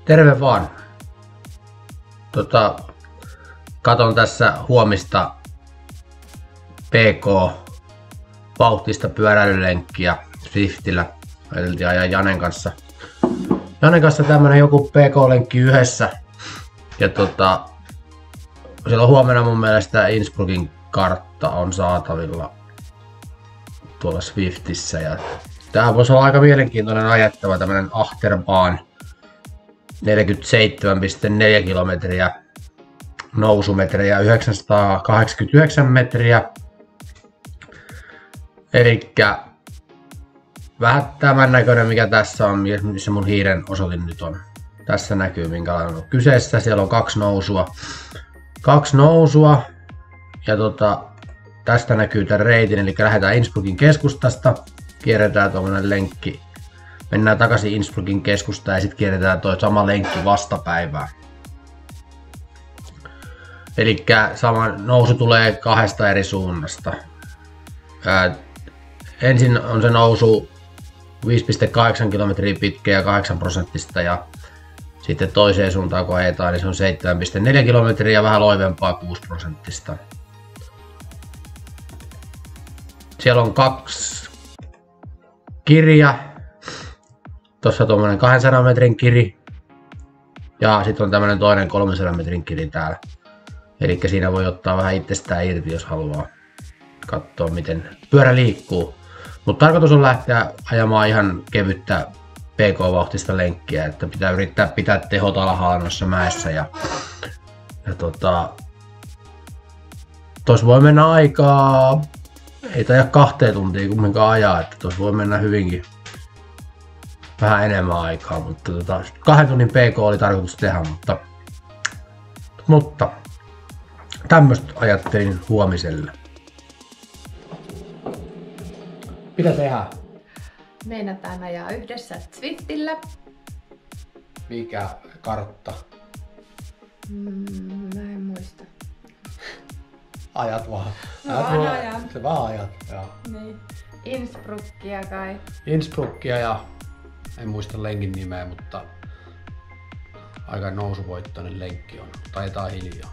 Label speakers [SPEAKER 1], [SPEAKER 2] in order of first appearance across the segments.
[SPEAKER 1] Terve vaan. Katon tässä huomista PK-vauhtista pyöräilylenkkiä Swiftillä. Ajateltiin ajaa Janen kanssa. Janen kanssa tämmönen joku PK-lenkki yhdessä. Ja siellä on huomenna mun mielestä Innsbruckin kartta on saatavilla tuolla Swiftissä. Ja tää voisi olla aika mielenkiintoinen ajettava tämmönen Achterbahn. 47,4 kilometriä, nousumetriä 989 metriä. Elikkä vähän tämän näköinen mikä tässä on, missä mun hiiren osoitin nyt on. Tässä näkyy minkälainen on kyseessä. Siellä on kaksi nousua. Ja tästä näkyy tämän reitin, eli lähdetään Innsbruckin keskustasta. Kierretään tuommoinen lenkki. Mennään takaisin Innsbruckin keskustaan ja sitten kierretään tuo sama lenkki vastapäivään. Elikkä sama nousu tulee kahdesta eri suunnasta. Ensin on se nousu 5,8 kilometriä pitkä ja 8% ja sitten toiseen suuntaan kun ajetaan, niin se on 7,4 kilometriä ja vähän loivempaa 6%. Siellä on 2 kiriä. Tuossa tuommoinen 200 metrin kiri ja sitten on tämmönen toinen 300 metrin kiri täällä. Eli siinä voi ottaa vähän itsestään irti, jos haluaa katsoa miten pyörä liikkuu. Mutta tarkoitus on lähteä ajamaan ihan kevyttä PK-vauhtista lenkkiä, että pitää yrittää pitää tehot alhaalla noissa mäessä. Tuossa voi mennä aikaa, ei taida 2 tuntia kumminkaan ajaa, että tuossa voi mennä hyvinkin vähän enemmän aikaa, mutta 2 tunnin PK oli tarkoitus tehdä, mutta tämmöistä ajattelin huomiselle. Mitä tehdään?
[SPEAKER 2] Meinataan ajaa yhdessä Swiftillä.
[SPEAKER 1] Mikä kartta?
[SPEAKER 2] Mä en muista.
[SPEAKER 1] Ajat vaan.
[SPEAKER 2] Ajan.
[SPEAKER 1] Se vaan ajat, joo.
[SPEAKER 2] Niin. Innsbruckia kai.
[SPEAKER 1] Innsbruckia ja en muista lenkin nimeä, mutta aika nousuvoittoinen lenkki on. Taitaa hiljaa.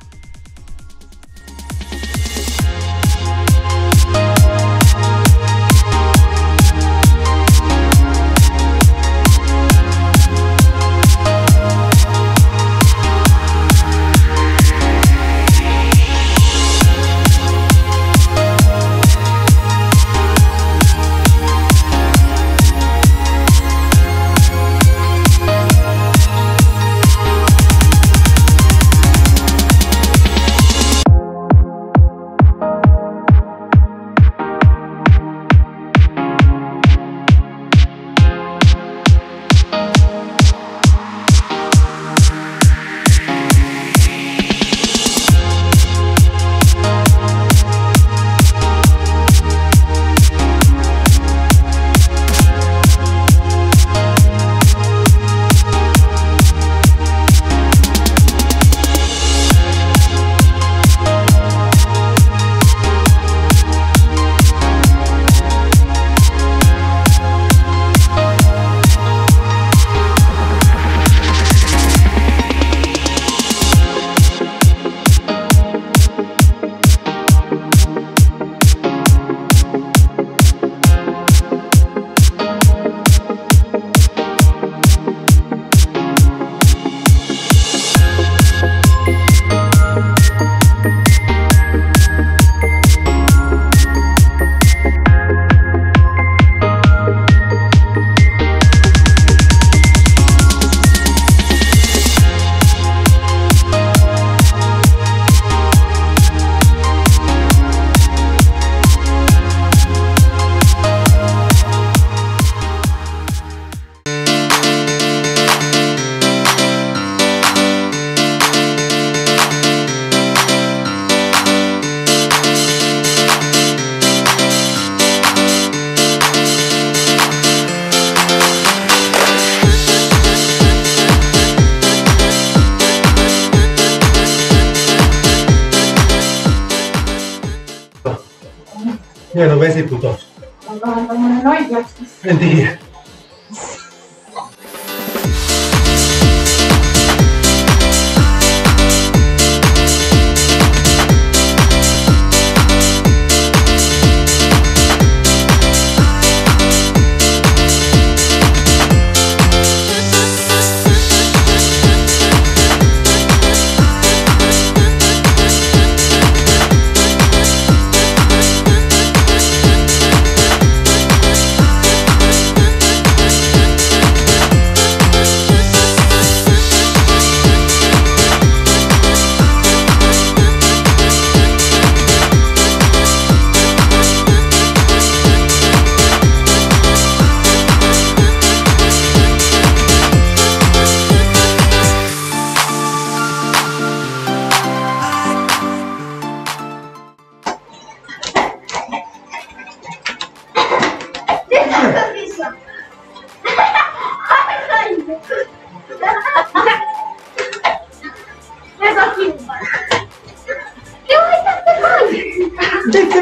[SPEAKER 3] Hieno vesiputos.
[SPEAKER 2] Onkohan tommonen oikeasti?
[SPEAKER 3] En tiedä.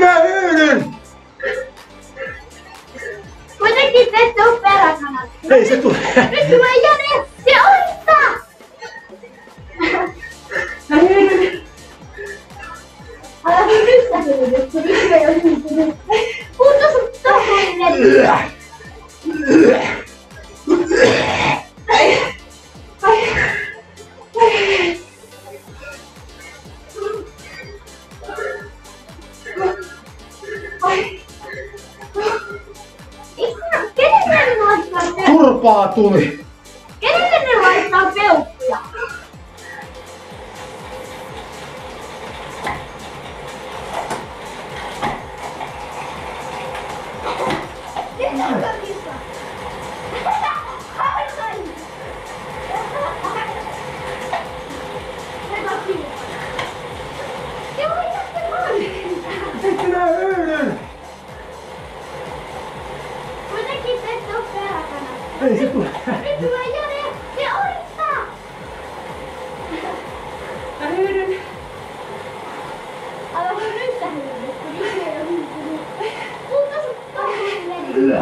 [SPEAKER 3] minä yhdyn!
[SPEAKER 4] Kuitenkin te ette oo peräkanat.
[SPEAKER 3] Ei se tule.
[SPEAKER 4] Nyt tulee Jane! Se oittaa! Älä sun rystähynyt, kun nyt ei oo hyytynyt. Puuttu sun tohtoinen! Kenelle ne laittaa peukkuja?
[SPEAKER 3] Turpaa tuli.
[SPEAKER 4] Kenelle ne laittaa peukkuja?
[SPEAKER 3] Nyt minä yhdyn.
[SPEAKER 4] Kuitenkin te ette oo peräkanat.
[SPEAKER 3] Ei se tule.
[SPEAKER 4] Nyt tulee Jane! Se oittaa!
[SPEAKER 2] Mä hyydyn.
[SPEAKER 4] Älä sun rystähynyt, kun nyt ei oo hyytynyt. Puuttu sun tohtoinen!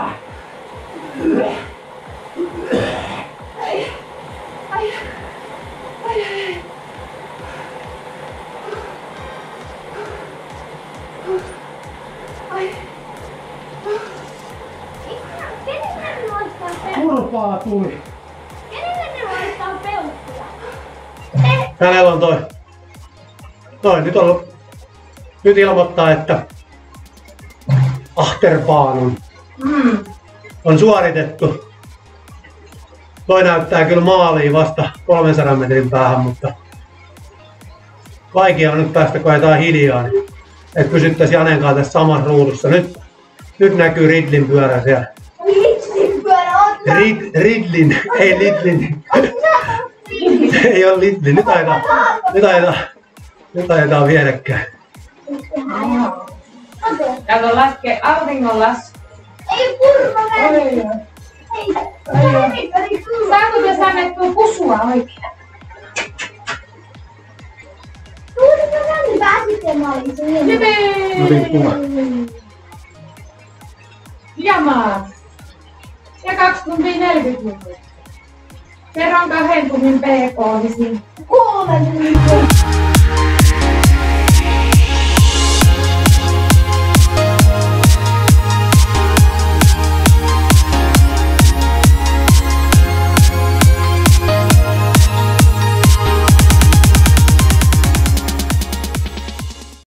[SPEAKER 4] Kenelle ne laittaa peukkuja?
[SPEAKER 3] Turpaa tuli.
[SPEAKER 4] Kenelle ne laittaa peukkuja?
[SPEAKER 3] Hänellä on toi nyt on nyt ilmoittaa, että Achterbahn on suoritettu. Toi näyttää kyllä maaliin vasta 300 metrin päähän, mutta vaikea on nyt päästä, kun ajetaan hiljaa, niin että pysyttäisiin Janen kanssa tässä samassa ruudussa. Nyt näkyy Ridlin pyörä siellä.
[SPEAKER 4] Litsin pyörä on
[SPEAKER 3] Ridlin, ei Lidlin. Ei oo Lidlin, nyt ajetaan vierekkäin.
[SPEAKER 2] Kato laskee auringonlasku.
[SPEAKER 4] Ei kurva väli! Ei!
[SPEAKER 2] Saanko me säännettyä kusua oikein?
[SPEAKER 4] Kurva väli pääsitte malliin.
[SPEAKER 2] Hyvin!
[SPEAKER 3] Mä otin kuvan.
[SPEAKER 2] Jamaat. Ja 2 tuntia 40 minuuttia. Kerron 2 tunnin PK, niin siinä
[SPEAKER 4] 3 tuntia.